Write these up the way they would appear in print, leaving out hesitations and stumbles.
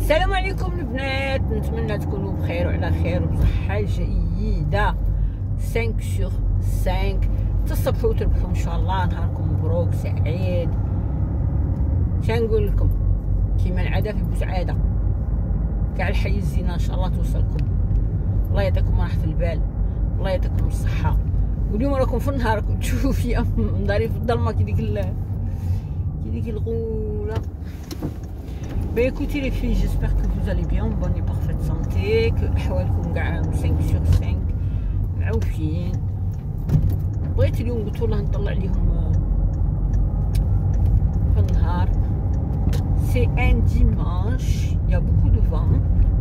السلام عليكم البنات، نتمنى تكونوا بخير وعلى خير وبصحه جيده. 5 sur 5 تصبحوا وتربحوا ان شاء الله. نهاركم مبروك سعيد. شنقول لكم كيما العاده في بوسعاده كاع الحي الزينه ان شاء الله توصلكم. الله يعطيكم راحه البال، الله يعطيكم الصحه. واليوم راكم في النهار تشوفوا فيا مداري في الظلمه كي ديك الغوله. Bah écoutez les filles, j'espère que vous allez bien, en bonne et parfaite santé, que أحوالكم كاع 5 sur 5 معوفين. بغيت اليوم قلت والله نطلع عليهم في النهار. C'est un dimanche, il y a beaucoup de vent,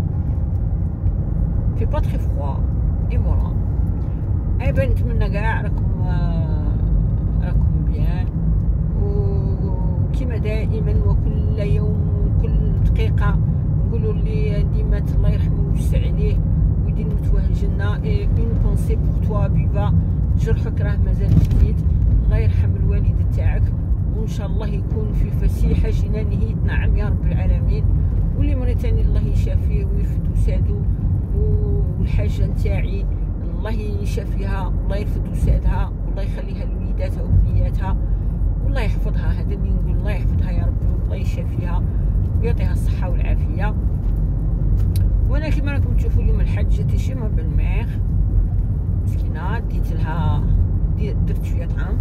il fait pas très froid, et voilà. Eh ben نتمنى كاع راكم بيان، وكما دائما وكل يوم كل دقيقه نقولوا اللي ديمات الله يرحمه ويوسع عليه ويدير متواه الجنه. اون بونسي بور توا بيبا، جرحك راه مازال جديد. الله يرحم الوالد تاعك وان شاء الله يكون في فسيحه جنانه يتنعم يا رب العالمين. واللي مريض ثاني الله يشافيه ويرفد وسادو. والحاجه نتاعي الله يشافيها، الله يرفد وسادها، والله يخليها لوليداتها وبنياتها، والله يحفظها. هذا اللي نقول، الله يحفظها يا ربي والله يشافيها ويعطيها الصحه والعافيه. وانا كما راكم تشوفوا اليوم الحاج جاتي شي ما بالميغ مسكينه، ديت لها درت شويه طعام.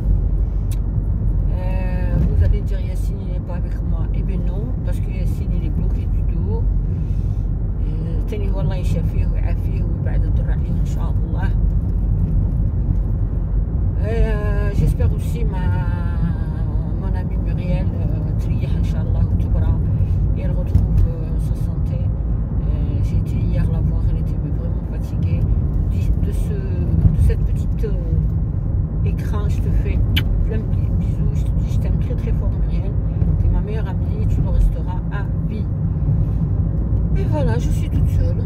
vous allez dire Yacine il n'est pas avec moi. Eh ben non, parce que Yacine il est bloqué du dos. تاني هو الله يشافيه ويعافيه ويبعد الضر عليه ان شاء الله. j'espère aussi mon amie Muriel تريح ان شاء الله وتبرى et elle retrouve sa santé. J'ai été hier la voir, elle était vraiment fatiguée. De cette petite écran, je te fais plein de bisous. Je te dis, je t'aime très très fort Muriel. Tu es ma meilleure amie et tu le resteras à vie. Et voilà, je suis toute seule.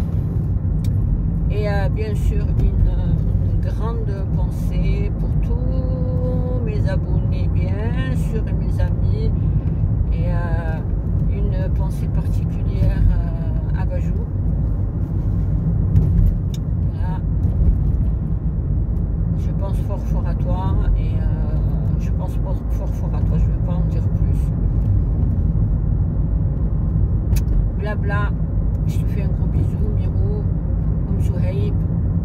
Et bien sûr, une grande pensée pour tous mes abonnés, bien sûr, et mes amis. Et une pensée particulière à Bajou. Voilà. Je pense fort à toi et je pense fort à toi. Je ne vais pas en dire plus. Blabla. Je te fais un gros bisou, Miro, Souhaib.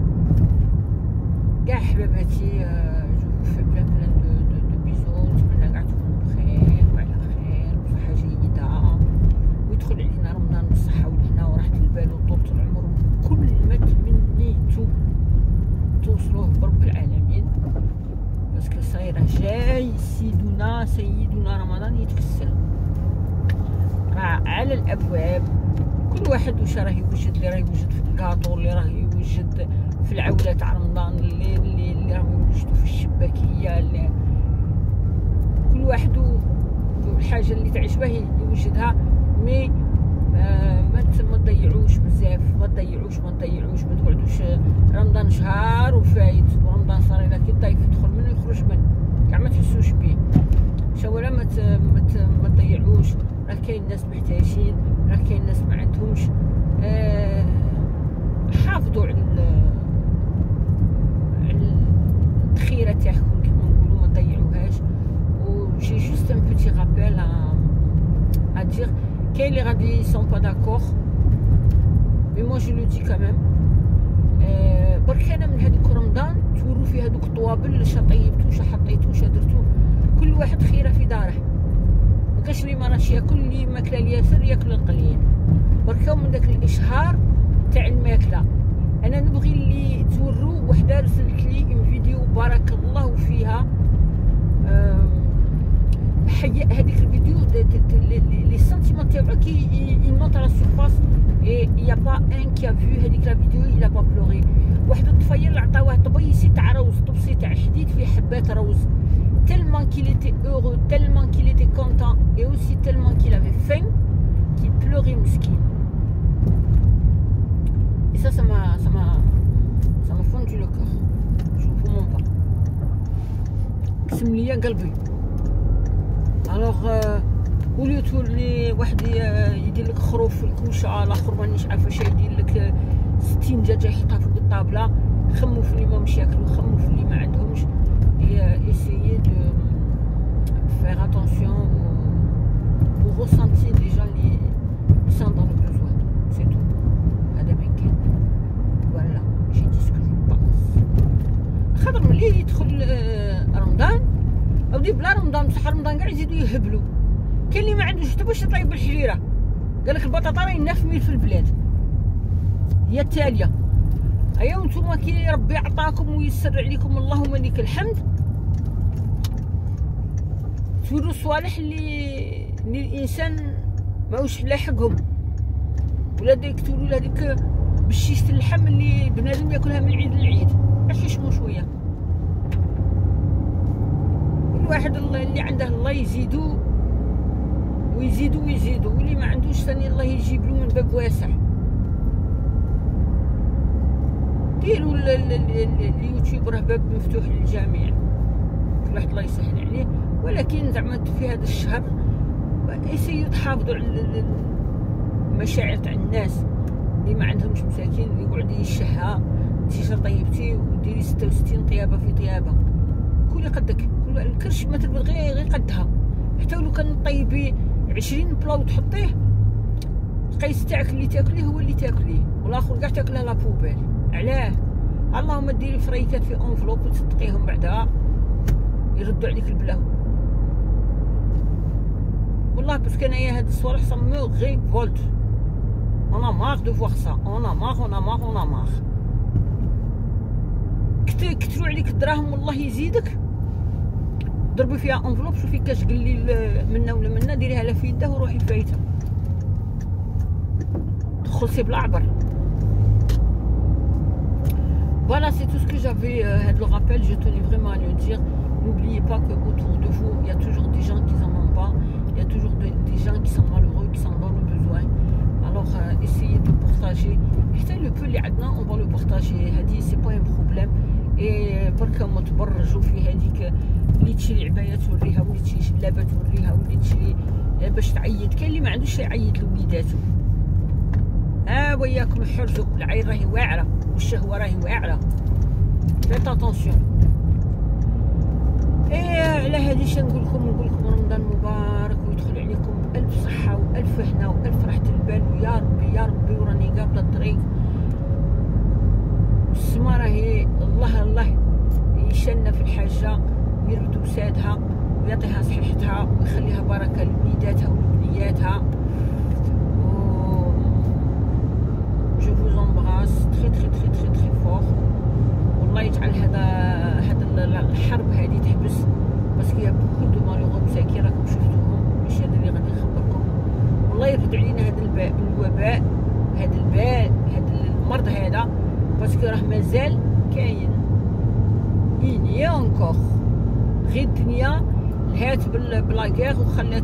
كاع حباباتي je vous fais plein de bisous. نتمنى كاع تكونوا بخير وعلى خير وصحة جيدة، ويدخل علينا رمضان بالصحة والهنا وراحة البال وطولة العمر. كل ما تمنيتو توصلوه برب العالمين، باسكو صايره جاي سيدنا رمضان يتكسل، راه على الابواب. كل واحد واش راه يوجد، اللي راه يوجد في الكاطو، اللي راه يوجد في العوله تاع رمضان، اللي راه يوجدوا في الشباكيه، اللي كل واحد والحاجه اللي تعجبه يوجدها. مي ما تضيعوش بزاف، ما تضيعوش، ما تقعدوش. رمضان شهر وفايت، ورمضان صار لك الضيف يدخل منه يخرج منه كاع ما تحسوش بيه. شوالا ما تضيعوش. راه كاين ناس محتاجين، راه كاين ناس ما عندهمش. حافظوا على الذخيره تاعكم كما نقولوا، ما تضيعوهاش. وجي جوست ان بيتي رابيل à dire كاين اللي غادي سون با داكور، مي مو جو لو دي كاميم. برك انا من هذوك رمضان توروا في هذوك الطوابل، اش طيبتو اش حطيتو اش درتو، كل واحد خيره في داره. مكاش اللي ما راش ياكل، اللي ماكله الياسر ياكل القليل. بركاو من داك الاشهار تاع الماكله. انا نبغي اللي توروا. وحده رسلت لي اون فيديو بارك الله فيها، هذيك الفيديو لي سنتيمون تاعك يمونط على السورفاس اي يا با ان كي ا فيو هذيك لا فيديو يلا با بلوري. واحد الطفيل عطاوه طبيسي تاع روز، طبسي تاع حديد فيه حبات روز. tellement qu'il était heureux, tellement qu'il était content et aussi tellement qu'il avait faim qu'il pleurait مسكين. et ça m'a fondu le cœur. je vous mens pas. قسم ليا قلبي. alors au lieu تولي واحد يدير لك خروف في الكوشه، الاخر مانيش عارفه اش يدير لك 60 دجاجه يحطها فوق الطابله. خمو في اللي ما مش ياكلوا، خمو في اللي ما عندهمش. essayez de faire attention au ressenti des gens qui sont dans le besoin, c'est tout. هذا ما كان. voilà j'ai dit ce que je pense. خاطر ملي يدخل رمضان اودي بلا رمضان بصح رمضان كاع يزيدوا يهبلوا. كاين اللي ما عندوش حتى باش يطيب بالحجيره، قال لك البطاطا راهي نافمين في البلاد هي التاليه. ايا وانتوما كي ربي عطاكم ويسر عليكم اللهم لك الحمد، تولوا صوالح اللي الانسان ماهوش لاحقهم، ولا ديك تولوا هذيك بالشيشة اللحم اللي بنادم ياكلها من العيد للعيد. حشموا شويه، كل واحد اللي عنده الله يزيدو ويزيدو ويزيدو، واللي ما عندوش ثاني الله يجيب له من باب واسع. ديروا اليوتيوب راه باب مفتوح للجميع، كل واحد الله يسهل عليه. ولكن زعما في هذا الشهر يسيو تحافظوا على المشاعر تاع الناس اللي ما عندهمش مساكين، اللي يقعد يشهى انتي طيبتي وديري 66 طيابه في طيابه. كلي قدك، كل الكرش ما تربط غير قدها. حتى لو كان طيبي 20 بلا وتحطيه، القيس تاعك اللي تاكليه هو اللي تاكليه، والاخر كاع تاكله لا بوبيل. علاه؟ اللهم ديري فريكات في انفلوب وتصدقيهم بعدها يردوا عليك البلاو. والله باسكو انايا هاد الصوالح سمو غي فولت. انا ماغ دو فوغ سا، انا ماغ كثروا عليك الدراهم والله يزيدك. ضربي فيها انفلوب، شوفي كاش قليل منا ولا منا، ديريها لا في يده وروحي فايته تخلصي بلا عبر. Voilà, c'est tout ce que j'avais le rappel, je tenais vraiment à le dire. N'oubliez pas que autour de vous, il y a toujours des gens qui n'en ont pas, il y a toujours des gens qui sont malheureux, qui sont dans le besoin. Alors essayez de partager. حتى le peu اللي عندنا on va le partager. هذه c'est pas un problème. et برك ما تبرجوا في هذيك اللي تشري عبايه توريها، واللي تشري جلابه توريها، واللي تشري باش تعيط. كاين اللي ما عندوش يعيط لوليداتو. وياكم حرزوا، العين راهي واعره والشهوه راهي واعره. فيت اتونسيون. على هذه شنقول لكم رمضان مبارك ويدخل عليكم بألف صحه والف هنا والف راحه البال، ويا ربي يا ربي وراني قابله الطريق. السما راهي الله يشلنا في الحاجه ويربط وسادها ويعطيها صحيحتها ويخليها بركه لوليداتها ولبنياتها. Je vous embrasse très fort. والله يجعل هذا الحرب هذه تحبس، باسكو يا بوكو دو مالوغو مساكين راكم شفتوهم. ماشي هذا اللي غادي نخبركم. والله يرد علينا هذا الوباء، هذا المرض هذا، باسكو راه مازال كاين. إني اونكور غير الدنيا لهات بلاكيغ وخلات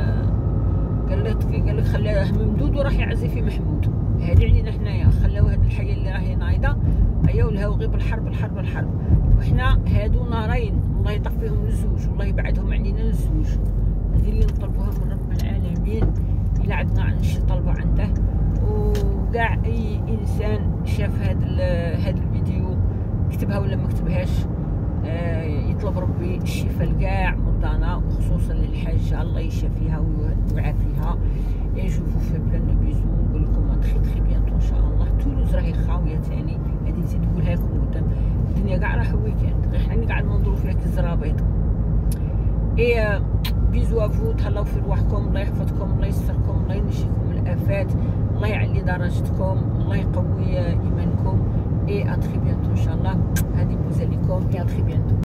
قال لك خلاه ممدود وراح يعزي في محمود. هادي علينا حنايا، خلاو هاد الحياه اللي راهي نايضه ايا ولهاو غير بالحرب. وحنا هادو نارين الله يطفيهم للزوج والله يبعدهم علينا للزوج. هذه اللي نطلبوها من رب العالمين. الا عندنا شي طلبه عنده، وكاع اي انسان شاف هاد الفيديو كتبها ولا ما كتبهاش، يطلب ربي الشفاء لكاع مرضانا، وخصوصا للحاجه الله يشافيها ويعافيها. et je vous fais plein de bisous. نقول لكم très bientôt ان شاء الله. تولوز راهي خاويه ثاني، هذه نزيد نقولها لكم قدام. الدنيا كاع راح ويكاند، غير حنا قاعد ننظروا فيها كالزرابيط. اي بيزو افو، تهلاو في رواحكم، الله يحفظكم، الله يستركم، الله ينجيكم من الافات، الله يعلي درجتكم، الله يقوي ايمانكم. et à très bientôt ان شاء الله. هذه بوزه لكم et à très bientôt.